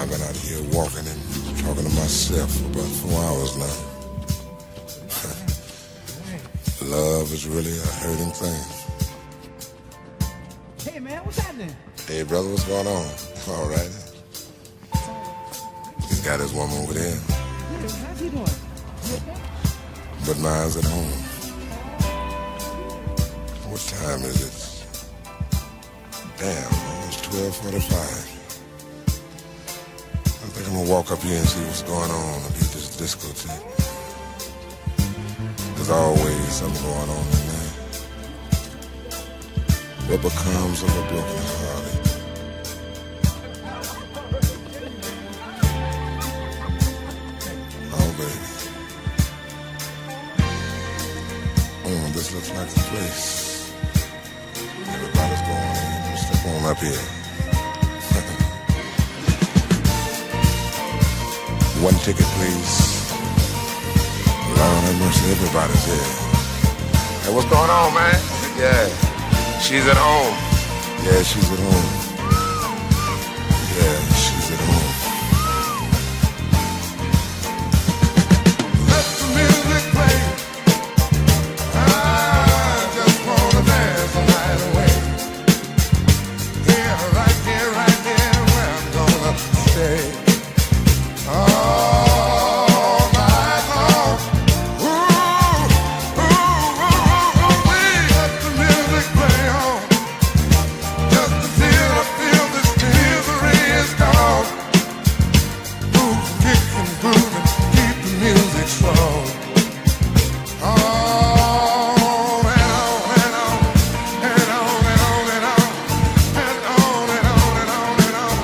I've been out here walking and talking to myself for about 4 hours now. Love is really a hurting thing. Hey, man, what's happening? Hey, brother, what's going on? All right. He's got his woman over there. Hey, how's he doing? You okay? But mine's at home. What time is it? Damn, it's 12:45. I think I'm gonna walk up here and see what's going on at this discotheque. There's always something going on in there. What becomes of a broken hearted? Oh, baby. This looks like the place. Everybody's going in. Step on up here. One ticket, please. Lord have mercy, everybody's here. Hey, what's going on, man? Yeah, she's at home. Yeah, she's at home. Yeah, she's at home. Let the music play. I just wanna dance the night away. Here, right here, where I'm gonna stay. All night long. Ooh, let the music play on. Just until I feel this misery is gone. Move, kick and groove and keep the music strong. On and on and on and on and on and on and on and on and on and on.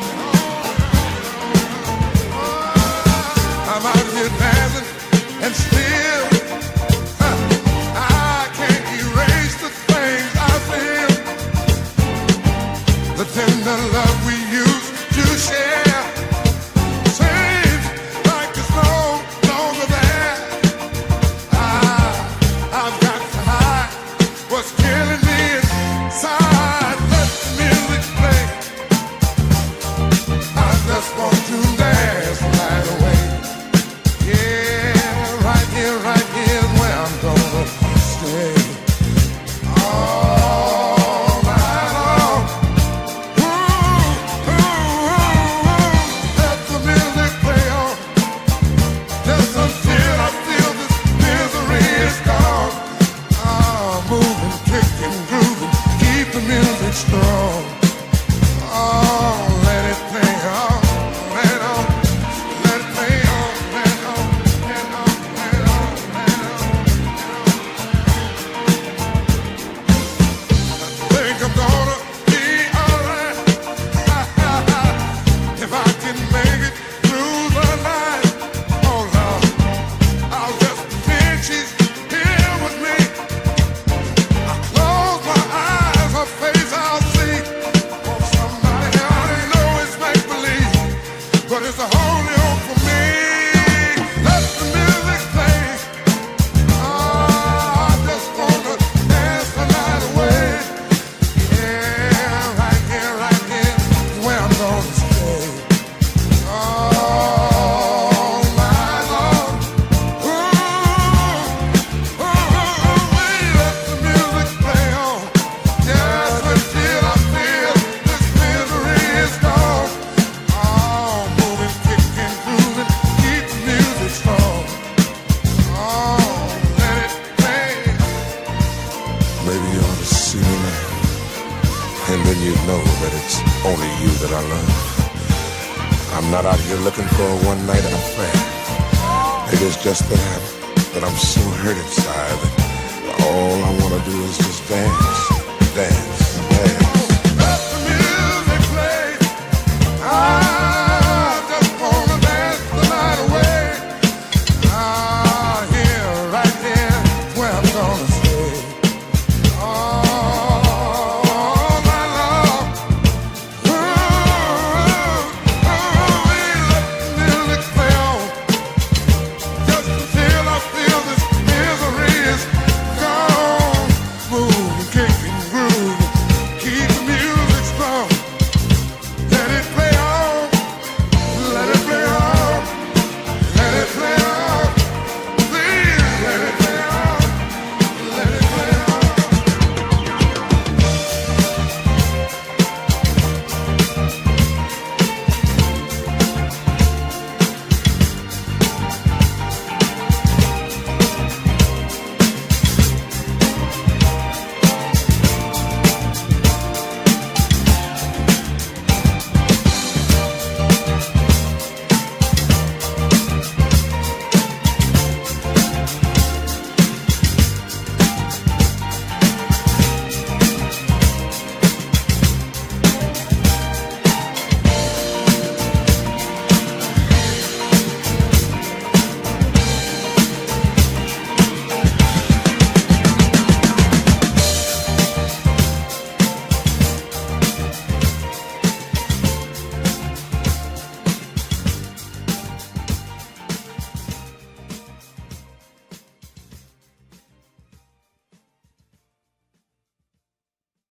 I'm out here dancing and still I can't erase the things I feel. The tender love we used to share seems like it's no longer there. I've got to hide what's killing me inside. Let the music play. I just want to dance the night away. Yeah, right here is where I'm gonna stay. All night long. Let the music play on. Just until I feel this misery is gone. Moving, kicking, grooving, keep the music strong. Oh, let it play on, let it on, let it play on, let it on, let it on, let it on, let it on. I think I'm gonna be alright if I can make it through the night. Oh Lord, I'll just pretend she's here with me. I close my eyes, her face I'll see. Want somebody I know it's make believe, but it's the only hope for me. Let the music play. I just wanna dance the night away. Yeah, right here is where I'm gonna stay. All night long. Let the music play on. Just until I feel this misery is gone. Oh, moving, kicking, grooving, keep the music strong. Oh, let it play. Maybe you ought to see me now, and then you know that it's only you that I love. I'm not out here looking for a one-night affair. Maybe it's just that I'm so hurt inside that all I want to do is just dance.